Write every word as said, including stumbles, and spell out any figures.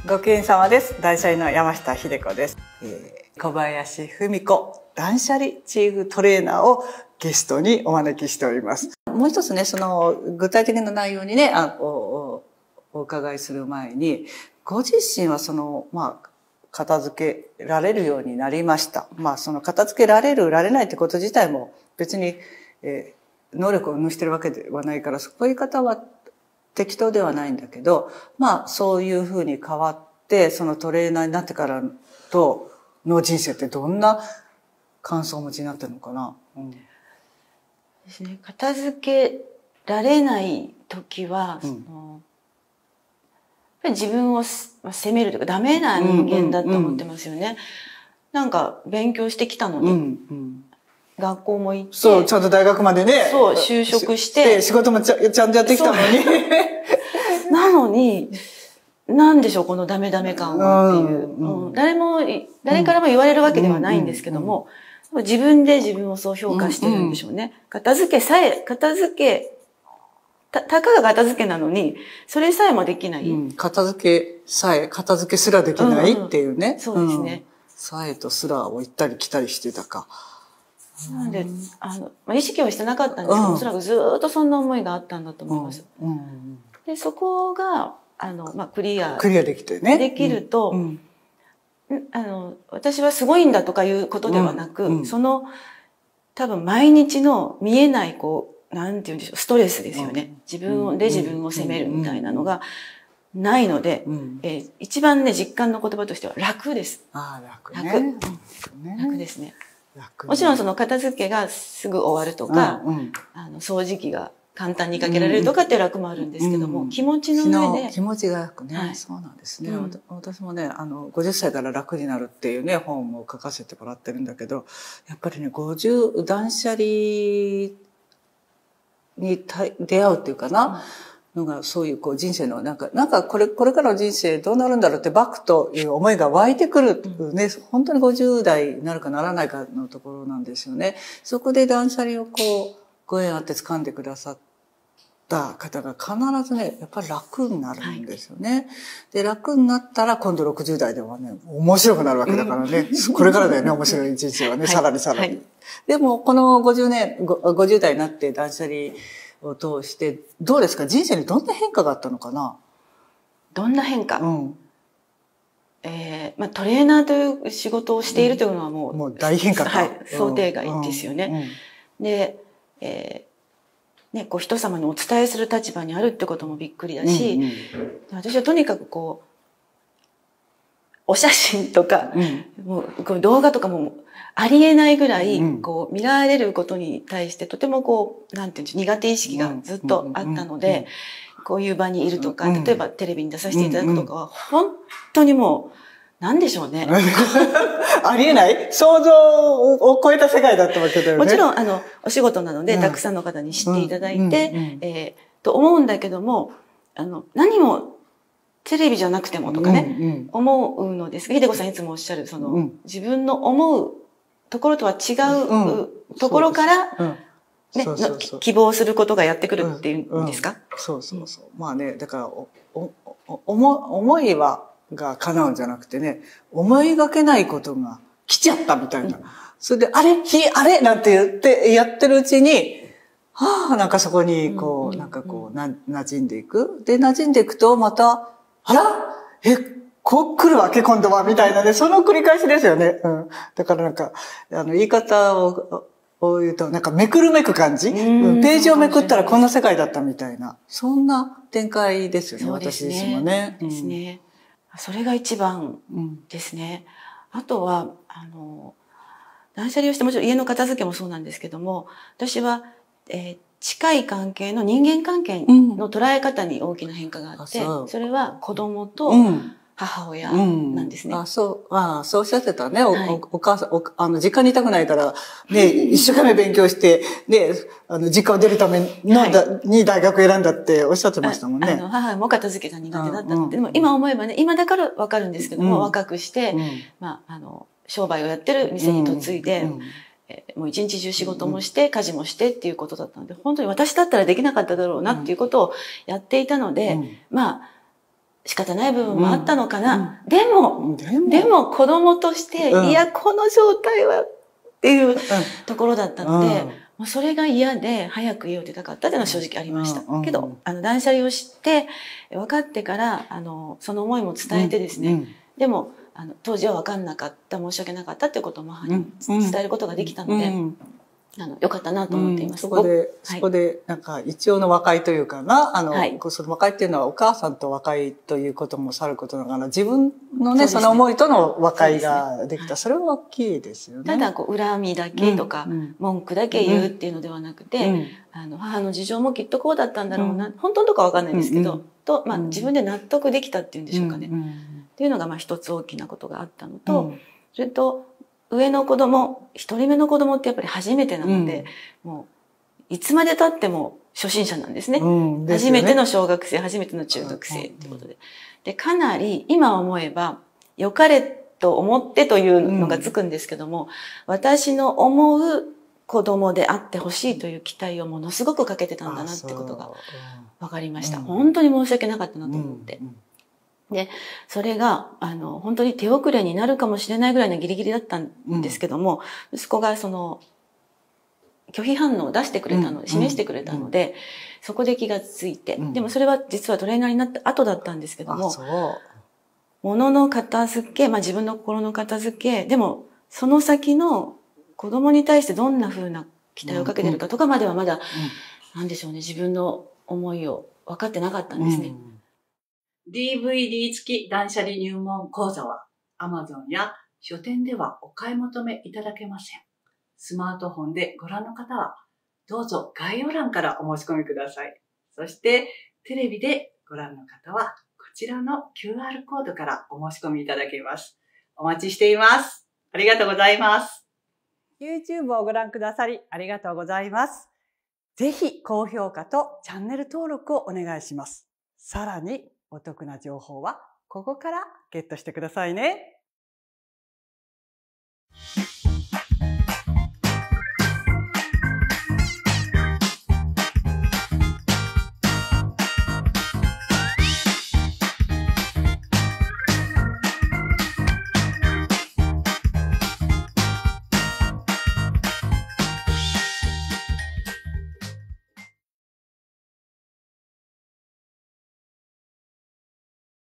ごきげんさまです。断捨離の山下秀子です。えー、小林文子断捨離チーフトレーナーをゲストにお招きしております。もう一つね、その具体的な内容にね、あおお伺いする前に、ご自身はそのまあ片付けられるようになりました。まあその片付けられるられないってこと自体も別に、えー、能力を有してるわけではないから、そういう方は適当ではないんだけど、まあそういうふうに変わって、そのトレーナーになってからとの人生ってどんな感想をお持ちになってるのかな、うんですね、片付けられない時は、うん、そのやっぱり自分を責めるというかダメな人間だと思ってますよね。うんうんうん、なんか勉強してきたのに、うんうん、学校も行って、 そう、ちゃんと大学までね、 そう、就職して、 仕事もちゃ、ちゃんとやってきたのに。 なのに、なんでしょう、このダメダメ感はっていう。うんうん、誰も、誰からも言われるわけではないんですけども、自分で自分をそう評価してるんでしょうね。うんうん、片付けさえ、片付け、た、たかが片付けなのに、それさえもできない。うん、 片付けさえ、片付けすらできないっていうね。 うんうん、そうですね、うん。 さえとすらを行ったり来たりしてたか。 なんで、あの、まあ、意識はしてなかったんですけど、うん、おそらくずっとそんな思いがあったんだと思います。うんうん、で、そこが、あの、まあ、クリア。 クリアできてね。 できると、うんうん、あの、私はすごいんだとかいうことではなく、うんうん、その、多分毎日の見えない、こう、なんていうんでしょう、ストレスですよね。うん、自分で自分を責めるみたいなのがないので、うんえー、一番ね、実感の言葉としては楽です。 ああ、楽ね。 楽。うん、楽ですね。楽ね。もちろんその片付けがすぐ終わるとか、うんうん、あの掃除機が簡単にかけられるとかっていう楽もあるんですけども、うん、気持ちの上で。 気持ちが楽ね、はい。そうなんですね、うん。私もね、あの、ごじゅっさいから楽になるっていうね、本を書かせてもらってるんだけど、やっぱりね、ごじゅう、断捨離に出会うっていうかな、うん、のがそういうこう人生のなんか、なんかこれ、これからの人生どうなるんだろうってバックという思いが湧いてくるね、うん、本当にごじゅう代になるかならないかのところなんですよね。そこで断捨離をこう、ご縁あって掴んでくださった方が必ずね、やっぱり楽になるんですよね。はい、で、楽になったら今度ろくじゅう代ではね、面白くなるわけだからね。うん、これからだよね、面白い人生はね、はい、さらにさらに。はい、でも、このごじゅうねん、ごじゅう代になって断捨離を通して、どうですか？人生にどんな変化があったのかな？ どんな変化？うん。えー、まあ、トレーナーという仕事をしているというのはもう、うん、 もう大変化か。 はい、想定外ですよね。うんうん、で、えー、ね、こう人様にお伝えする立場にあるってこともびっくりだし、うんうん、私はとにかくこう、お写真とか、うん、もうこう動画とかもありえないぐらい、こう見られることに対してとてもこう、なんていうんでしょう、苦手意識がずっとあったので、こういう場にいるとか、例えばテレビに出させていただくとかは、本当にもう、なんでしょうね。 ありえない想像を超えた世界だったわけだよね。 もちろん、あの、お仕事なので、たくさんの方に知っていただいて、えー、と思うんだけども、あの、何も、テレビじゃなくてもとかね、うんうん、思うのですが、秀子さんいつもおっしゃる、その、うん、自分の思うところとは違うところから、ね、希望することがやってくるっていうんですか？ そうそうそう。まあね、だから、お、お、お、思いは、が叶うんじゃなくてね、思いがけないことが来ちゃったみたいな。うん、それで、あれひ、あれなんて言って、やってるうちに、はあ、なんかそこに、こう、なんかこう、な、馴染んでいく。で、馴染んでいくと、また、あらえ、こう来るわけ今度はみたいなね、その繰り返しですよね。うん。だからなんか、あの、言い方を、を言うと、なんかめくるめく感じ、うん、ページをめくったらこんな世界だったみたいな。そんな展開ですよね、私自身もね。 そうですね。それが一番ですね。うん、あとは、あの、断捨離をしてもちろん家の片付けもそうなんですけども、私は、えー近い関係の人間関係の捉え方に大きな変化があって、うん、それは子供と母親なんですね。 うんうん、あ、そう、ああ、そうおっしゃってたね。はい、お, お母さん、おあの、実家にいたくないから、ね、一生懸命勉強して、ね、あの、実家を出るための、はい、に大学選んだっておっしゃってましたもんね。 ああの、母も片付けが苦手だったので、でも今思えばね、今だからわかるんですけども、うん、若くして、うん、まあ、あの、商売をやってる店に嫁いで、うんうんもう一日中仕事もして、家事もしてっていうことだったので、本当に私だったらできなかっただろうなっていうことをやっていたので、うん、まあ、 仕方ない部分もあったのかな。 うん、 でも、 でも、 でも子供として、うん、いや、この状態はっていうところだったので、うん、もうそれが嫌で早く家を出たかったっていうのは正直ありました。うん、けど、あの、断捨離を知って、分かってから、あの、その思いも伝えてですね、うんうん、でも、あの、当時は分かんなかった、申し訳なかったっていうことを母に伝えることができたので、うんうんあの、よかったなと思っています。 うん、そこで、そこで、なんか、一応の和解というかな、あの、はい、その和解っていうのはお母さんと和解ということもさることながら、自分のね、そ, ねその思いとの和解ができた。そ, ね、それは大きいですよね。 ただ、こう、恨みだけとか、うん、文句だけ言うっていうのではなくて、うん、あの、母の事情もきっとこうだったんだろうな、うん、本当のとこはわかんないですけど、うん、と、まあ、自分で納得できたっていうんでしょうかね。うん、っていうのが、まあ、一つ大きなことがあったのと、それと、上の子供、一人目の子供ってやっぱり初めてなので、うん、もう、いつまで経っても初心者なんですね。うんですよね。初めての小学生、初めての中学生ってことで。で、かなり今思えば、良かれと思ってというのがつくんですけども、うん、私の思う子供であってほしいという期待をものすごくかけてたんだなってことが分かりました。うん、本当に申し訳なかったなと思って。うんうんで、それが、あの、本当に手遅れになるかもしれないぐらいのギリギリだったんですけども、うん、息子がその、拒否反応を出してくれたので、うん、示してくれたので、うん、そこで気がついて、うん、でもそれは実はトレーナーになった後だったんですけども、物の片付け、まあ自分の心の片付け、でもその先の子供に対してどんな風な期待をかけてるかとかまではまだ、うん、なんでしょうね、自分の思いを分かってなかったんですね。うんディーブイディー 付き断捨離入門講座は Amazon や書店ではお買い求めいただけません。スマートフォンでご覧の方はどうぞ概要欄からお申し込みください。そしてテレビでご覧の方はこちらの キューアール コードからお申し込みいただけます。お待ちしています。ありがとうございます。YouTube をご覧くださりありがとうございます。ぜひ高評価とチャンネル登録をお願いします。さらにお得な情報はここからゲットしてくださいね。